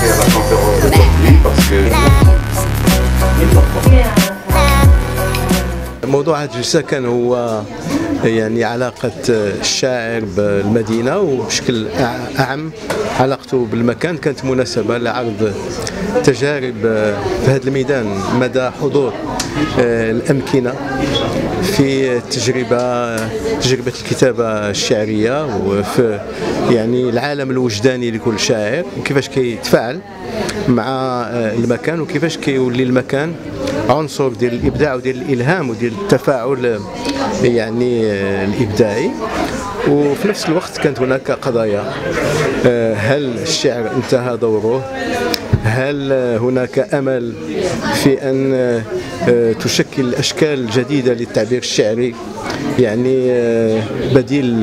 faire la conférence d'aujourd'hui parce que موضوع هذه الجلسة كان هو يعني علاقة الشاعر بالمدينة وبشكل أعم علاقته بالمكان. كانت مناسبة لعرض تجارب في هذا الميدان، مدى حضور الأمكنة في تجربة الكتابة الشعرية وفي يعني العالم الوجداني لكل شاعر، وكيفاش كيتفاعل مع المكان وكيفاش كيولي المكان عنصر ديال الابداع وديال الالهام وديال التفاعل يعني الابداعي. وفي نفس الوقت كانت هناك قضايا، هل الشعر انتهى دوره؟ هل هناك امل في ان تشكل اشكال جديده للتعبير الشعري، يعني بديل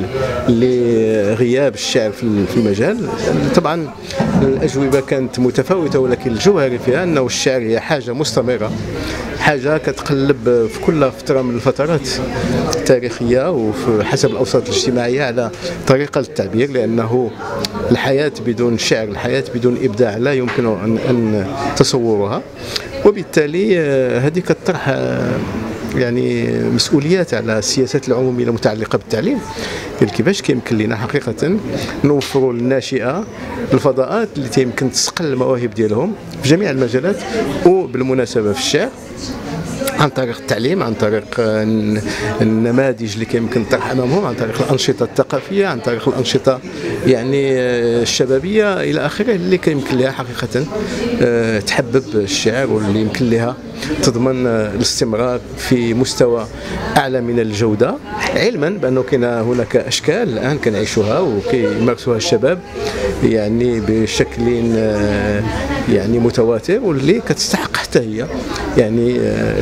لغياب الشعر في المجال؟ طبعا الاجوبه كانت متفاوته، ولكن الجوهري فيها انه الشعر هي حاجه مستمره، حاجه كتقلب في كل فتره من الفترات التاريخيه وفي حسب الاوساط الاجتماعيه على طريقه للتعبير، لانه الحياه بدون شعر، الحياه بدون ابداع لا يمكن ان تصورها. وبالتالي هذه كتطرح يعني مسؤوليات على السياسات العموميه المتعلقه بالتعليم، كيفاش كيمكن لنا حقيقه نوفروا للناشئه الفضاءات اللي يمكن تسقل المواهب ديالهم في جميع المجالات، وبالمناسبه في الشعر عن طريق التعليم، عن طريق النماذج اللي كيمكن تطرح امامهم، عن طريق الانشطه الثقافيه، عن طريق الانشطه يعني الشبابيه الى اخره، اللي كيمكن لها حقيقه تحبب الشعر واللي يمكن لها تضمن الاستمرار في مستوى اعلى من الجوده، علما بانه كاين هناك اشكال الان كنعيشوها وكيمارسوها الشباب يعني بشكل يعني متواتر، واللي كتستحق حتى هي يعني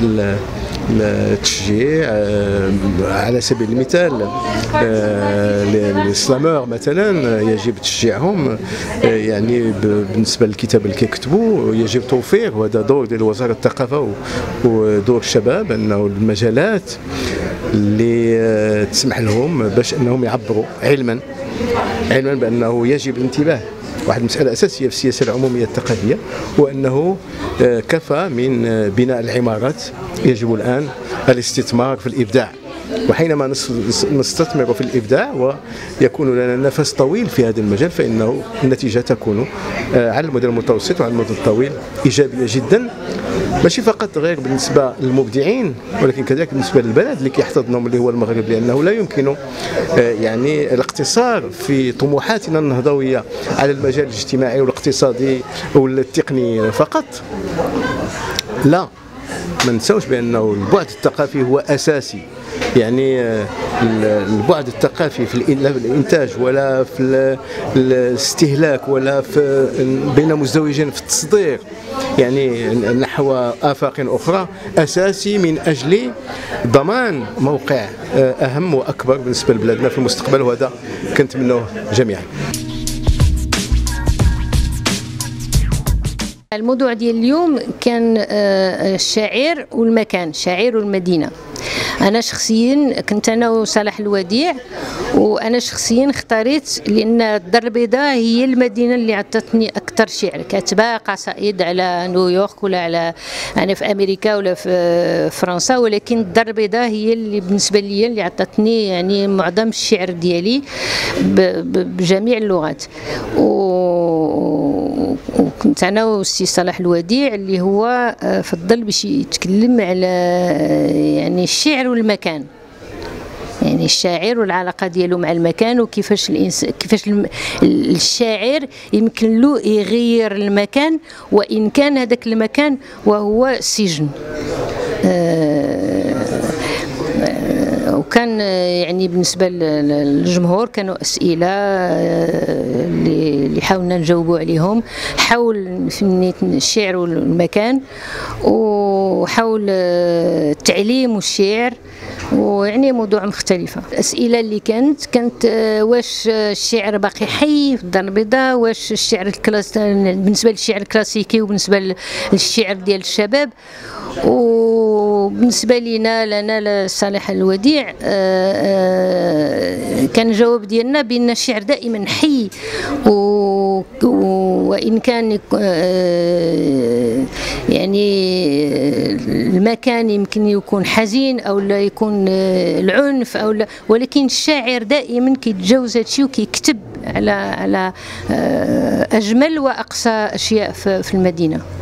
التشجيع. على سبيل المثال السلامور مثلا يجب تشجيعهم، يعني بالنسبه للكتاب اللي كيكتبوا يجب توفير، وهذا دور ديال وزاره الثقافه ودور الشباب، انه المجالات اللي تسمح لهم باش انهم يعبروا، علما بانه يجب الانتباه. واحد المسألة أساسية في السياسة العمومية الثقافية، وأنه كفى من بناء العمارات، يجب الآن الاستثمار في الإبداع. وحينما نستثمر في الإبداع ويكون لنا نفس طويل في هذا المجال، فإنه النتيجة تكون على المدى المتوسط وعلى المدى الطويل إيجابية جدا، ماشي فقط غير بالنسبة للمبدعين، ولكن كذلك بالنسبة للبلد اللي كيحتضنهم اللي هو المغرب، لأنه لا يمكن يعني الاقتصار في طموحاتنا النهضوية على المجال الاجتماعي والاقتصادي والتقني فقط. لا، ما ننساوش بأنه البعد الثقافي هو أساسي، يعني البعد الثقافي في الانتاج ولا في الاستهلاك ولا في بين مزدوجين في التصدير يعني نحو آفاق أخرى أساسي من أجل ضمان موقع أهم وأكبر بالنسبة لبلادنا في المستقبل، وهذا كنتمنوه جميعا. الموضوع ديال اليوم كان الشاعر والمكان، الشاعر والمدينة. أنا شخصيا كنت أنا وصالح الوديع، وأنا شخصيا اختاريت لأن الدار البيضاء هي المدينة اللي عطتني أكثر شعر، كاتبة قصائد على نيويورك ولا على أنا في أمريكا ولا في فرنسا، ولكن الدار البيضاء هي اللي بالنسبة لي اللي عطتني يعني معظم الشعر ديالي بجميع اللغات. وكنت أنا والسي صالح الوديع اللي هو فضل باش يتكلم على يعني الشعر والمكان، يعني الشاعر والعلاقه ديالو مع المكان، وكيفاش كيفاش الشاعر يمكن له يغير المكان وان كان هذاك المكان وهو سجن. وكان يعني بالنسبه للجمهور كانوا اسئله اللي حاولنا نجاوبوا عليهم حول فن الشعر والمكان، وحول التعليم والشعر، ويعني موضوع مختلفة. الأسئلة اللي كانت واش الشعر باقي حي في الدار البيضاء، واش الشعر بالنسبة للشعر الكلاسيكي وبالنسبة للشعر ديال الشباب. وبالنسبة لنا لصالح الوديع كان الجواب ديالنا بأن الشعر دائما حي وإن كان يعني المكان يمكن يكون حزين أو لا يكون العنف أو لا، ولكن الشاعر دائما كيتجاوز هادشي وكيكتب على أجمل وأقصى أشياء في المدينة.